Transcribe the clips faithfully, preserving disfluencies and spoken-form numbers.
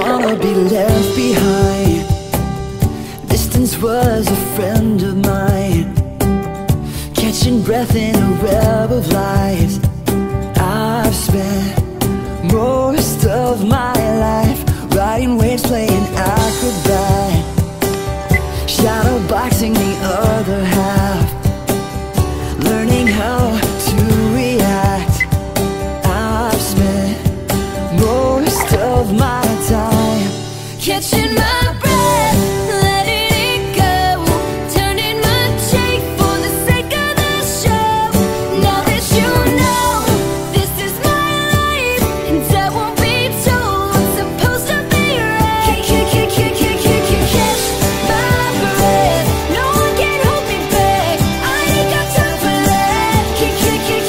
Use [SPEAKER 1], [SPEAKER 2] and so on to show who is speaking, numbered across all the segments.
[SPEAKER 1] wanna be left behind. Distance was a friend of mine, catching breath in a web of lies. I've spent most of my life riding waves, playing acrobat, shadow boxing the other half, learning how to react. I've spent most of my time catching my breath, letting it go, turning my cheek for the sake of the show. Now that you know this is my life, and I won't be told what's supposed to be right. Catch my breath, no one can hold me back. I ain't got time for that. Catch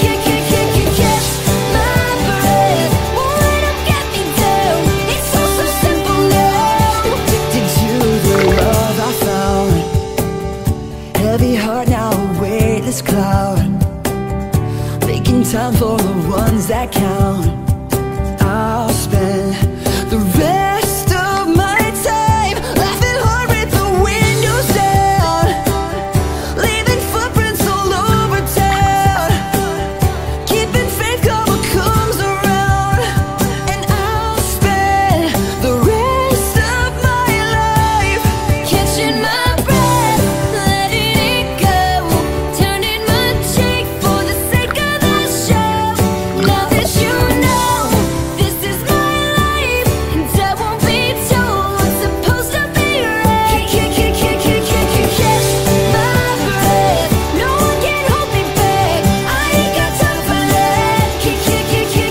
[SPEAKER 1] my breath, won't let them get me down. It's all so simple now. Addicted to the love I found, heavy heart now a weightless cloud, making time for the ones that count. I'll spend the rest of my time laughing hard with the windows down, leaving footprints all over town, keeping faith come what comes around. And I'll spend the rest of my life catching my breath, letting it go, turning my cheek for the sake of the show. Now that you know this is my life, and I won't be told what's supposed to be right. Catch my breath, no one can hold me back. I ain't got time for that. Catch my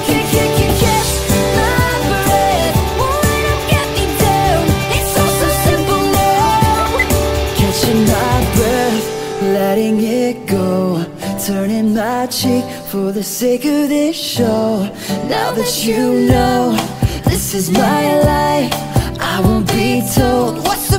[SPEAKER 1] breath, won't let them get me down. It's all so simple now. Catching my breath, letting it go, turning my cheek for the sake of this show. Now that you know this is my life, I won't be told what's